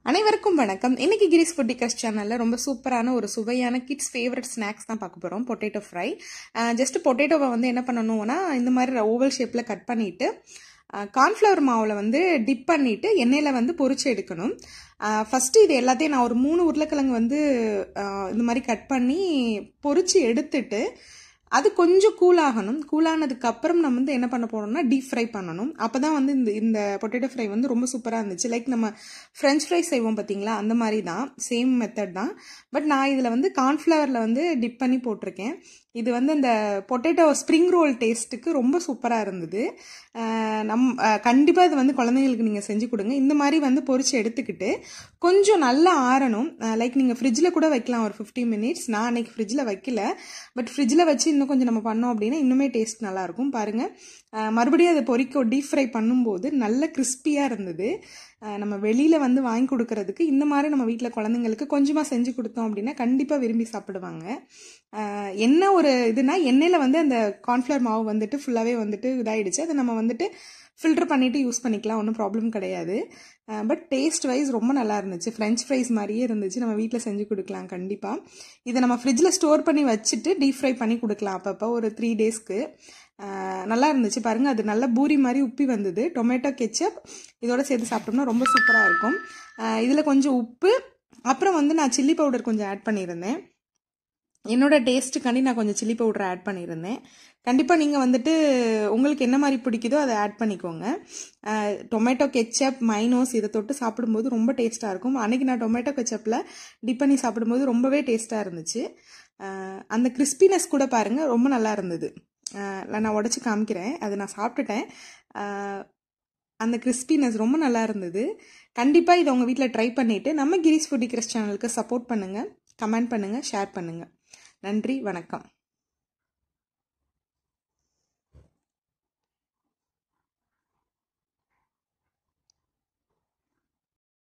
அனைவருக்கும் வணக்கம். இன்னைக்கு கிரீஸ் ஃபுட் டிக்கர்ஸ் சேனல்ல ரொம்ப சூப்பரான ஒரு சுவையான கிட்ஸ் ஃபேவரட் ஸ்நாக்ஸ் தான் பார்க்க போறோம். Potato fry. ஜஸ்ட் பொட்டேட்டோவை இந்த என்ன பண்ணணும்னா இந்த மாதிரி ஓவல் ஷேப்ல கட் பண்ணிட்டு கார்ன்ஃப்ளவர் மாவுல டிப் பண்ணிட்டு எண்ணெயில பொரிச்சு எடுக்கணும். ஃபர்ஸ்ட் இது எல்லாத்தையும் நான் ஒரு 3 உருளைக்கிழங்கு இந்த மாதிரி கட் பண்ணி பொரிச்சு எடுத்துட்டு அது கொஞ்சம் கூலாகணும். கூலானதுக்கு அப்புறம் நம்ம என்ன பண்ண போறோம்னா டீப் ஃப்ரை பண்ணணும். அப்பதான் இந்த பொட்டேட்டோ ஃப்ரை ரொம்ப சூப்பரா இருந்துச்சு. லைக் நம்ம ஃப்ரெஞ்ச் ஃப்ரை செய்வோம் பாத்தீங்களா, அந்த மாதிரி தான், சேம் மெத்தட் தான். பட் நான் இதுல கார்ன்ஃப்ளவர்ல டிப் பண்ணி போட்டிருக்கேன். இது இந்த பொட்டேட்டோ ஸ்ப்ரிங் ரோல் டேஸ்ட்டுக்கு ரொம்ப சூப்பரா இருந்தது. கண்டிப்பா இது குழந்தைங்களுக்கு நீங்க செஞ்சு கொடுங்க. இந்த மாதிரி பொரிச்சு எடுத்துக்கிட்டு கொஞ்சம் நல்லா ஆறணும். லைக் நீங்க ஃப்ரிட்ஜ்ல கூட வைக்கலாம் ஒரு 50 மினிட்ஸ். நான் அன்னைக்கு ஃப்ரிட்ஜ்ல வைக்கல, பட் ஃப்ரிட்ஜ்ல வச்சு இன்னும் கொஞ்சம் நம்ம பண்ணோம் அப்படின்னா இன்னுமே டேஸ்ட் நல்லா இருக்கும். பாருங்க, மறுபடியும் அதை டீப் ஃப்ரை பண்ணும்போது நல்ல கிறிஸ்பியா இருந்தது. நம்ம வெளியில வாங்கி கொடுக்கறதுக்கு இந்த மாதிரி நம்ம வீட்டில் குழந்தைங்களுக்கு கொஞ்சமா செஞ்சு கொடுத்தோம் அப்படின்னா கண்டிப்பா விரும்பி சாப்பிடுவாங்க. என்ன ஒரு இதுனா எண்ணெயில அந்த கார்ன்ஃப்ளவர் மாவு ஃபுல்லாவே இதாயிடுச்சு. அதை நம்ம ஃபில்டர் பண்ணிட்டு யூஸ் பண்ணிக்கலாம், ஒன்றும் ப்ராப்ளம் கிடையாது. பட் டேஸ்ட் வைஸ் ரொம்ப நல்லா இருந்துச்சு. ஃப்ரெஞ்ச் ஃப்ரைஸ் மாதிரியே இருந்துச்சு. நம்ம வீட்டில் செஞ்சு கொடுக்கலாம் கண்டிப்பா. இதை நம்ம ஃப்ரிட்ஜில் ஸ்டோர் பண்ணி வச்சுட்டு டீப் ஃப்ரை பண்ணி கொடுக்கலாம் அப்பப்போ ஒரு 3 டேஸ்க்கு. நல்லா இருந்துச்சு. பாருங்க, அது நல்லா பூரி மாதிரி உப்பி வந்தது. டொமேட்டோ கெச்சப் இதோட சேர்த்து சாப்பிட்டோம்னா ரொம்ப சூப்பராக இருக்கும். இதில் கொஞ்சம் உப்பு, அப்புறம் நான் சில்லி பவுடர் கொஞ்சம் ஆட் பண்ணியிருந்தேன். என்னோட டேஸ்ட்டுக்காண்டி நான் கொஞ்சம் சில்லி பவுடர் ஆட் பண்ணியிருந்தேன். கண்டிப்பாக நீங்கள் உங்களுக்கு என்ன மாதிரி பிடிக்குதோ அதை ஆட் பண்ணிக்கோங்க. டொமேட்டோ கெச்சப், மைனோஸ் இதை தொட்டு சாப்பிடும்போது ரொம்ப டேஸ்ட்டாக இருக்கும். அன்னைக்கு நான் டொமேட்டோ கெச்சப்பில் டிப் பண்ணி சாப்பிடும்போது ரொம்பவே டேஸ்ட்டாக இருந்துச்சு. அந்த கிறிஸ்பினஸ் கூட பாருங்கள் ரொம்ப நல்லா இருந்தது. நான் உடச்சி காமிக்கிறேன். அது நான் சாப்பிட்டுட்டேன். அந்த கிறிஸ்பினஸ் ரொம்ப நல்லா இருந்தது. கண்டிப்பாக இதை உங்கள் வீட்டில் ட்ரை பண்ணிவிட்டு நம்ம கிரீஸ் ஃபுட் டிக்கர்ஸ் சேனலுக்கு சப்போர்ட் பண்ணுங்கள், கமெண்ட் பண்ணுங்கள், ஷேர் பண்ணுங்கள். நன்றி, வணக்கம்.